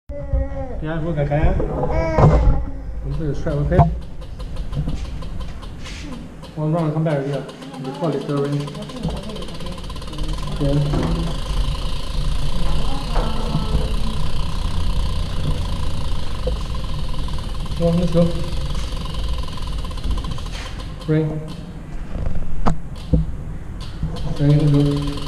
Yeah, we'll get that. Put the strap, okay? One round, come back here. Before the stirring. Okay. Come on, let's go. Bring. Let's go.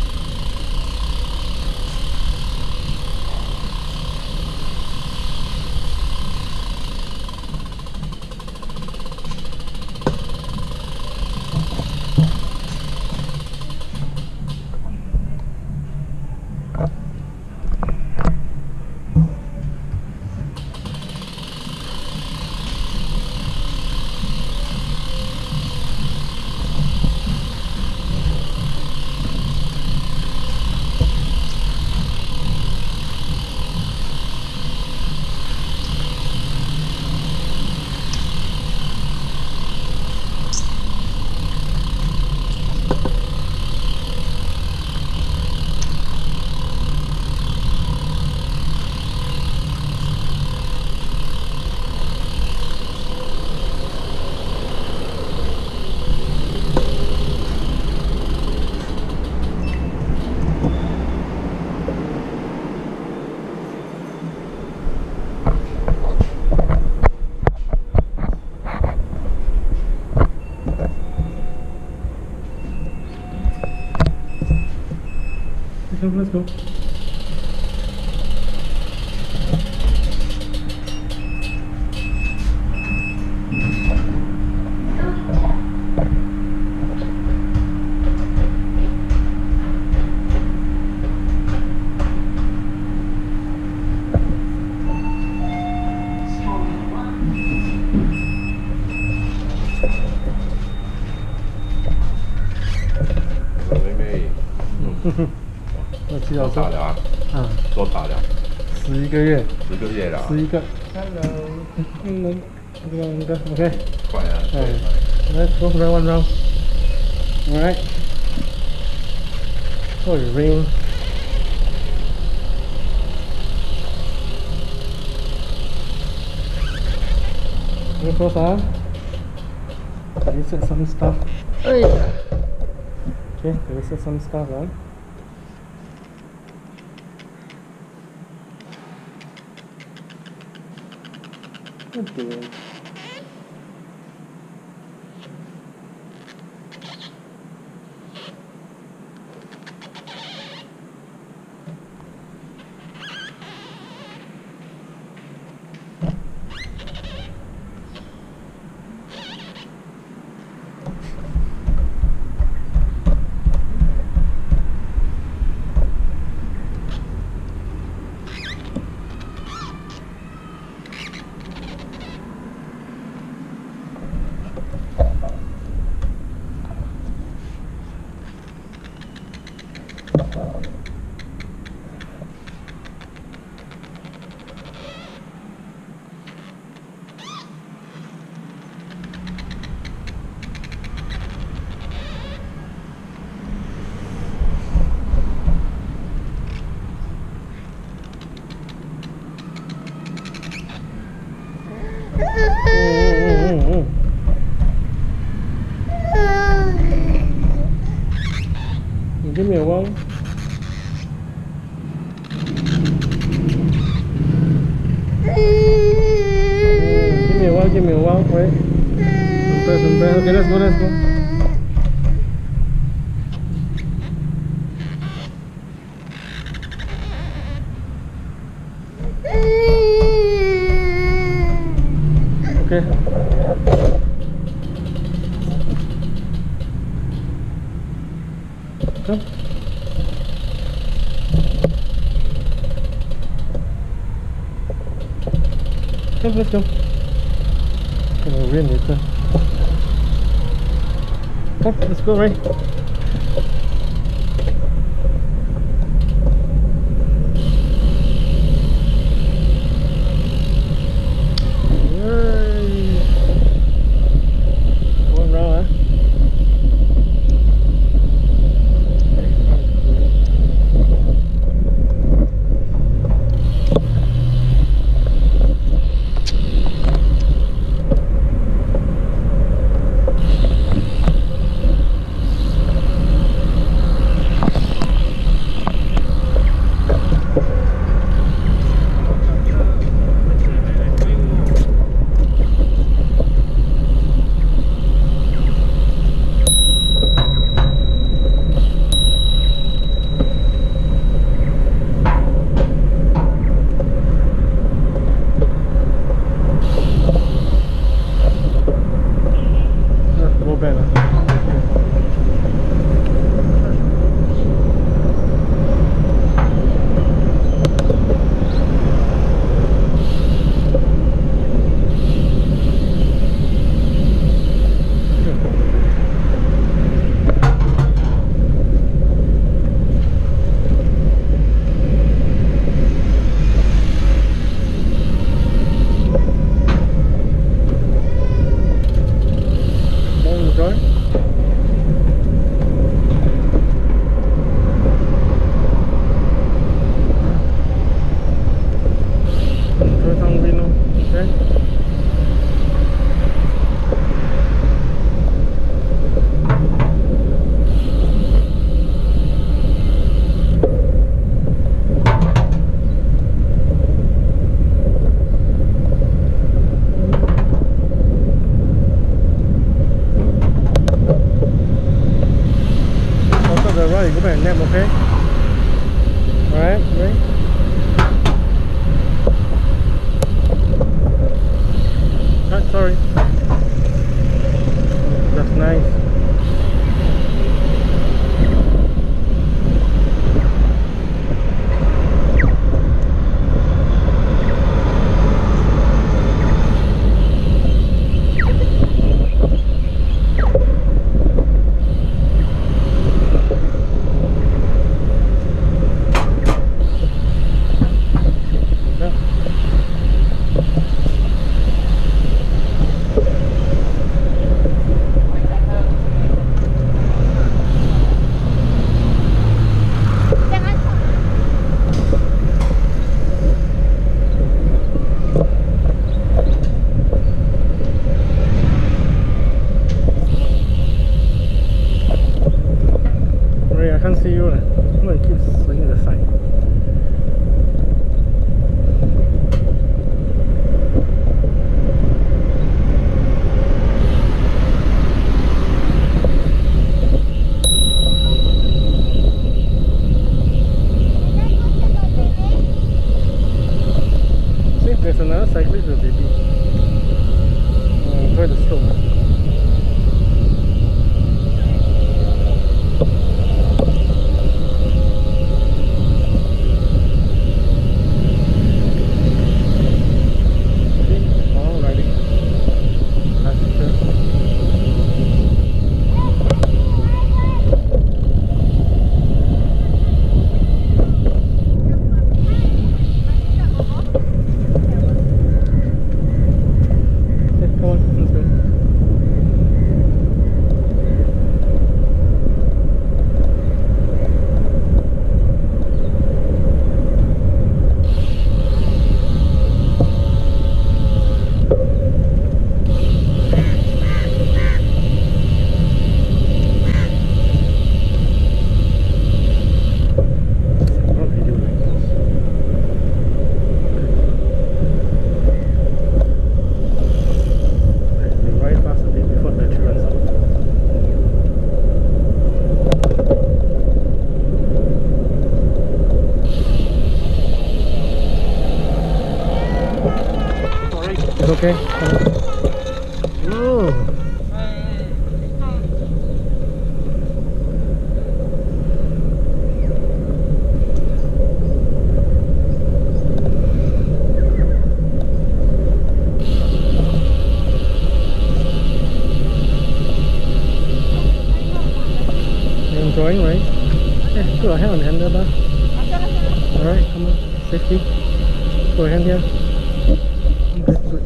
Let's go. 多大了啊？多大了 ？11个月。 10个月了。 11个。Hello。应该 OK。 快啊！对。 Let's go for one round. Alright. Oh, your ring. Any close on? Reset some stuff. Okay, reset some stuff on. Good deal. Give me a one. Give me a one, wait. Okay, let's go. Okay. Come. Come, let's go. Gonna win it. Come, let's go, Ray. One round, huh? There's another cyclist with a baby. Try the slope. All riding. That's good. Okay. Oh. You're enjoying, right? Yeah, put your hand on the handlebar. Alright, come on. Safety. Put your hand here. Okay, good.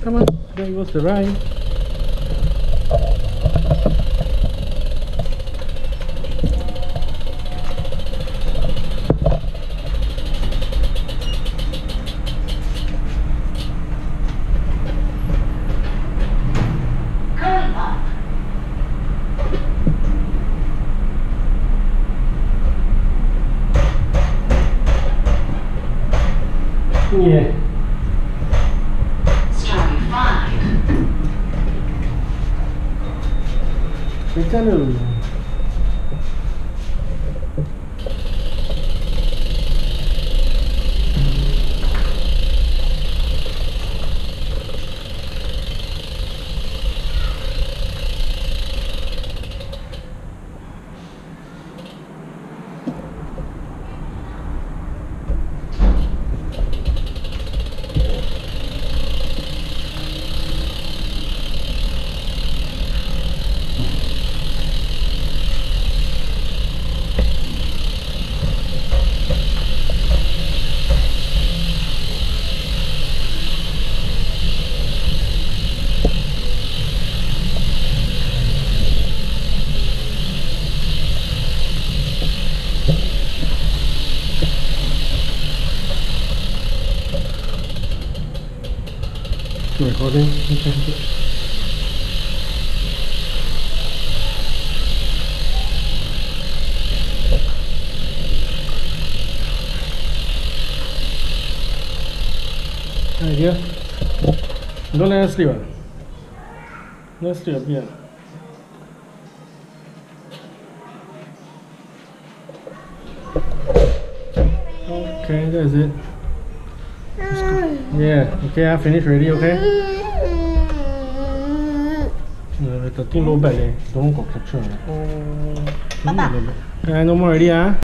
Come on, there goes the ride. Yeah. Story 5. 回家喽。Recording. Okay. Idea. Don't let us sleep. Let's sleep up here. Okay, that's it. Yeah, okay, I finished already, okay? The thing low back, don't go capture. Bye-bye. No more already,